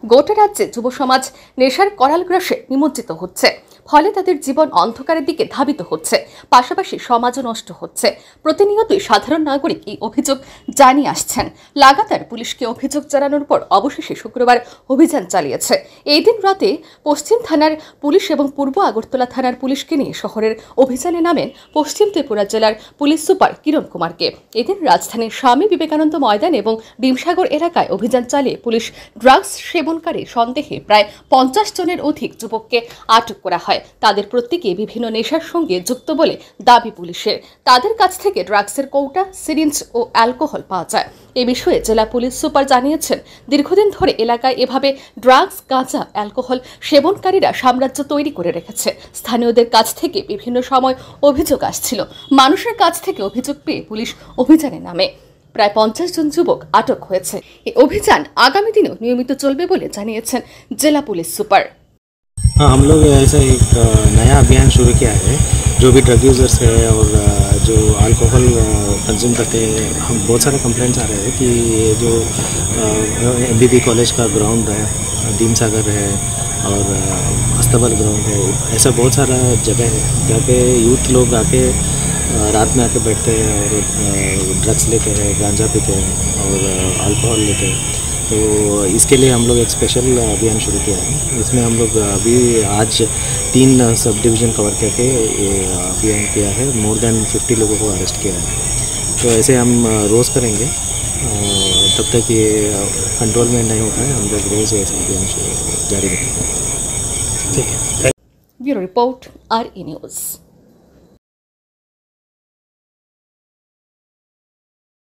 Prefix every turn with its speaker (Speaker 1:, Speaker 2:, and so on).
Speaker 1: গোটা রাজ্যে যুব সমাজ নেশার করাল গ্রাসে নিমজ্জিত হচ্ছে, ফলে তাদের জীবন অন্ধকারের দিকে ধাবিত হচ্ছে, পাশাপাশি সমাজও নষ্ট হচ্ছে। প্রতিনিয়তই সাধারণ নাগরিক এই অভিযোগ জানিয়ে আসছেন। লাগাতার পুলিশকে অভিযোগ জানানোর পর অবশেষে শুক্রবার অভিযান চালিয়েছে। এই দিন রাতে পশ্চিম থানার পুলিশ এবং পূর্ব আগরতলা থানার পুলিশকে নিয়ে শহরের অভিযানে নামেন পশ্চিম ত্রিপুরা জেলার পুলিশ সুপার কিরণ কুমারকে। এদিন রাজধানীর স্বামী বিবেকানন্দ ময়দান এবং ডিমসাগর এলাকায় অভিযান চালিয়ে পুলিশ ড্রাগস সেবনকারী সন্দেহে প্রায় 50 জনের অধিক যুবককে আটক করা হয়। তাদের প্রত্যেকে বিভিন্ন নেশার সঙ্গে যুক্ত বলে দাবি পুলিশের। তাদের কাছ থেকে ড্রাগসের কৌটা, সিরিঞ্জ ও অ্যালকোহল পাওয়া যায়। এ বিষয়ে জেলা পুলিশ সুপার জানিয়েছেন, দীর্ঘদিন ধরে এলাকায় এভাবে ড্রাগস, গাঁজা, অ্যালকোহল সেবনকারীরা সাম্রাজ্য তৈরি করে রেখেছে। স্থানীয়দের কাছ থেকে বিভিন্ন সময় অভিযোগ আসছিল। মানুষের কাছ থেকে অভিযোগ পেয়ে পুলিশ অভিযানে নামে। প্রায় 50 জন যুবক আটক হয়েছে। এই অভিযান আগামী দিনেও নিয়মিত চলবে বলে জানিয়েছেন জেলা পুলিশ সুপার।
Speaker 2: हाँ, हम लोग ऐसा एक नया अभियान शुरू किया है। जो भी ड्रग यूज़र्स है और जो अल्कोहल कंज्यूम करते हैं, हम बहुत सारे कंप्लेंट्स आ रहे हैं कि ये जो MBB कॉलेज का ग्राउंड है, दीम सागर है और अस्तबल ग्राउंड है, ऐसा बहुत सारा जगह है जहाँ पे यूथ लोग आके रात में आके बैठते हैं और ड्रग्स लेते हैं, गांजा पीते हैं और अल्कोहल लेते हैं। तो इसके लिए हम लोग एक स्पेशल अभियान शुरू किया है। इसमें हम लोग अभी आज 3 सब डिवीज़न कवर करके ये अभियान किया है। मोर देन 50 लोगों को अरेस्ट किया है। तो ऐसे हम रोज़ करेंगे तब तक ये कंट्रोल में नहीं हो पाए। हम लोग रोज़ ऐसे अभियान जारी रखेंगे। ठीक है।
Speaker 1: Bureau report, RE news.